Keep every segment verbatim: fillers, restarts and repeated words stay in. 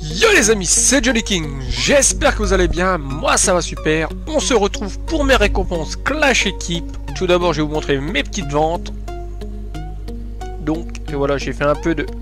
Yo les amis, c'est Jolly King, j'espère que vous allez bien, moi ça va super. On se retrouve pour mes récompenses Clash Équipe. Tout d'abord je vais vous montrer mes petites ventes. Donc, et voilà, j'ai fait un peu de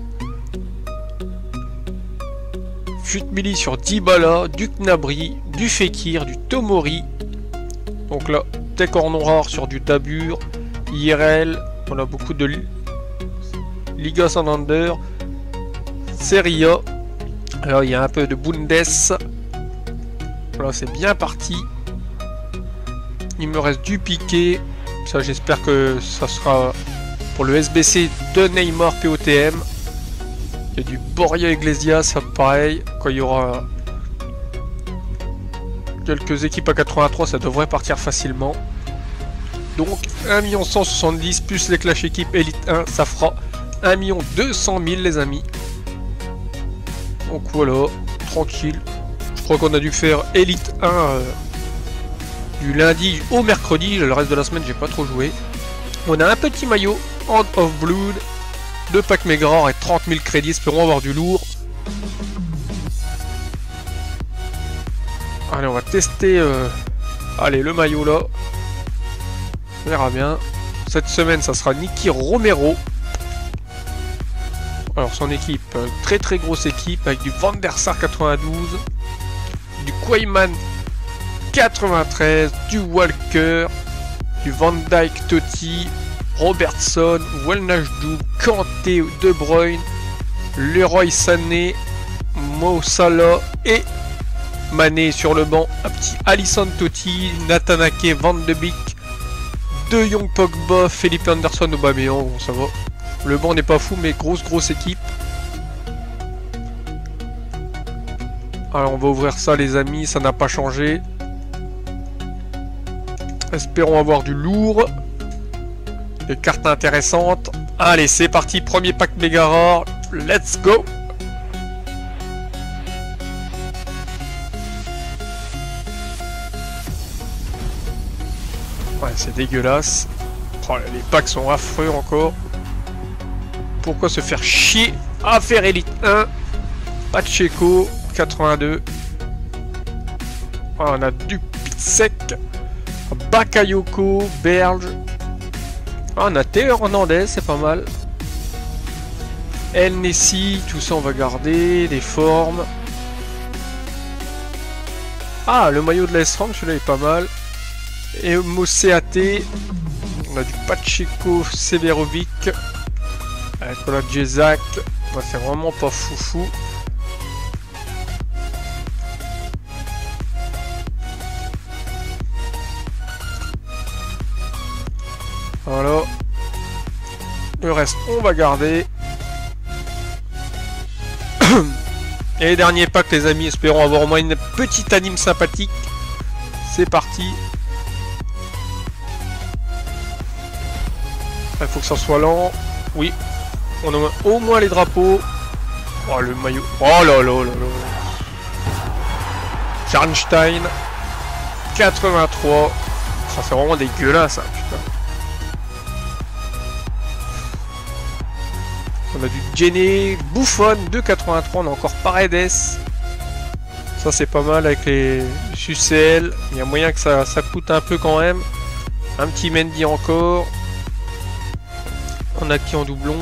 Futmili sur Dybala, du Gnabry, du Fekir, du Tomori. Donc là, Tech en non rare sur du Dabur, I R L, on a beaucoup de Liga Santander, Serie A. Alors il y a un peu de Bundes. Voilà, c'est bien parti. Il me reste du Piqué. Ça, j'espère que ça sera pour le S B C de Neymar P O T M. Il y a du Borja Iglesias, ça pareil. Quand il y aura quelques équipes à quatre-vingt-trois, ça devrait partir facilement. Donc un million cent soixante-dix plus les Clash Équipe Elite un, ça fera un million deux cent mille les amis. Donc voilà, tranquille. Je crois qu'on a dû faire Elite un euh, du lundi au mercredi. Le reste de la semaine, j'ai pas trop joué. On a un petit maillot Hand of Blood, deux packs méga rares et trente mille crédits. Espérons avoir du lourd. Allez, on va tester euh... allez, le maillot là. On verra bien. Cette semaine, ça sera Nicky Romero. Alors son équipe, très très grosse équipe avec du Van der Sar quatre-vingt-douze, du Koeman quatre-vingt-treize, du Walker, du Van Dijk Totti, Robertson, Wijnaldum, Kanté, De Bruyne, Leroy Sané, Mo Salah et Mané sur le banc. Un petit Alisson Totti, Nathan Ake, Van de Beek, De Jong Pogba, Philippe Anderson, Aubameyang, bon ça va. Le banc n'est pas fou, mais grosse grosse équipe. Alors on va ouvrir ça les amis, ça n'a pas changé. Espérons avoir du lourd. Des cartes intéressantes. Allez, c'est parti, premier pack méga rare. Let's go. Ouais, c'est dégueulasse. Oh, les packs sont affreux encore. Pourquoi se faire chier à faire Elite un? Pacheco, quatre-vingt-deux. Ah, on a du Pitsek, Bakayoko, Berge. Ah, on a Théo Hernandez, c'est pas mal. El Nessi, tout ça on va garder. Des formes. Ah, le maillot de la S-Ram, celui-là est pas mal. Et Moseate. On a du Pacheco, Severovic. Avec la Jezak, ouais, c'est vraiment pas foufou. Voilà. Le reste, on va garder. Et dernier pack, les amis. Espérons avoir au moins une petite anime sympathique. C'est parti. Il faut que ça soit lent. Oui. On a au moins les drapeaux. Oh le maillot. Oh là là là là. Jarnstein. quatre-vingt-trois. Ça c'est vraiment dégueulasse, hein, putain. On a du Jenny. Buffon. deux quatre-vingt-trois. On a encore Paredes. Ça c'est pas mal avec les Sucel. Il y a moyen que ça, ça coûte un peu quand même. Un petit Mendy encore. On a qui en doublon?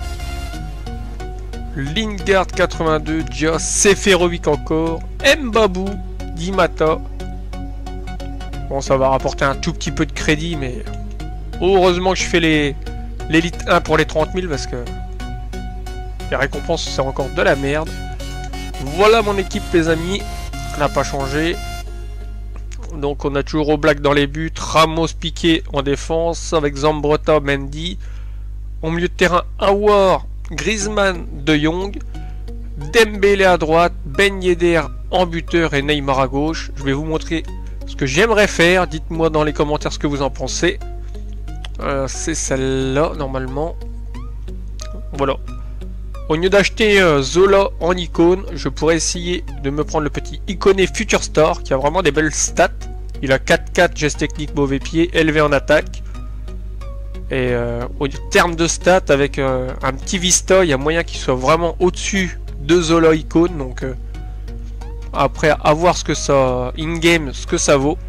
Lingard quatre-vingt-deux, Dia, Seferovic encore, Mbabou, Dimata. Bon, ça va rapporter un tout petit peu de crédit, mais heureusement que je fais les l'élite un pour les trente mille parce que les récompenses c'est encore de la merde. Voilà mon équipe les amis, elle n'a pas changé. Donc on a toujours Oblak dans les buts, Ramos, Piqué en défense avec Zambrotta, Mendy. Au milieu de terrain, Aouar, Griezmann, De Jong, Dembélé à droite, Ben Yedder en buteur et Neymar à gauche. Je vais vous montrer ce que j'aimerais faire. Dites-moi dans les commentaires ce que vous en pensez. Euh, c'est celle-là, normalement. Voilà. Au lieu d'acheter euh, Zola en icône, je pourrais essayer de me prendre le petit Iconé Future Star, qui a vraiment des belles stats. Il a quatre quatre, geste technique, mauvais pied, élevé en attaque. Et euh, au terme de stats, avec euh, un petit Vista, il y a moyen qu'il soit vraiment au-dessus de Zola Icône. Donc euh, Après, à voir ce que ça... in-game, ce que ça vaut.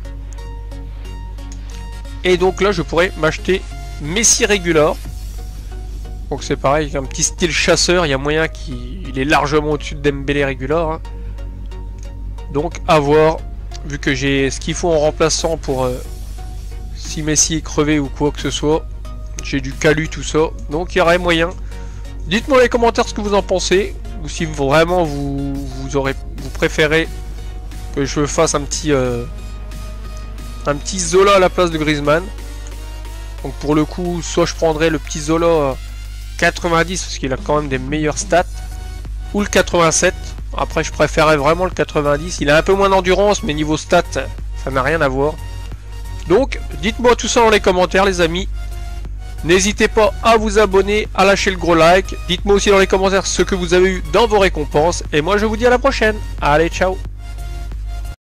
Et donc là, je pourrais m'acheter Messi Regular. Donc c'est pareil, avec un petit style chasseur. Il y a moyen qu'il est largement au-dessus de Dembélé Regular. Hein. Donc à voir. Vu que j'ai ce qu'il faut en remplaçant pour... Euh, si Messi est crevé ou quoi que ce soit. J'ai du Calu, tout ça. Donc il y aurait moyen. Dites-moi dans les commentaires ce que vous en pensez. Ou si vraiment vous, vous, aurez, vous préférez que je fasse un petit... Euh, un petit Zola à la place de Griezmann. Donc pour le coup, soit je prendrais le petit Zola quatre-vingt-dix parce qu'il a quand même des meilleures stats. Ou le quatre-vingt-sept. Après je préférerais vraiment le quatre-vingt-dix. Il a un peu moins d'endurance mais niveau stats, ça n'a rien à voir. Donc dites-moi tout ça dans les commentaires les amis. N'hésitez pas à vous abonner, à lâcher le gros like. Dites-moi aussi dans les commentaires ce que vous avez eu dans vos récompenses. Et moi je vous dis à la prochaine. Allez, ciao.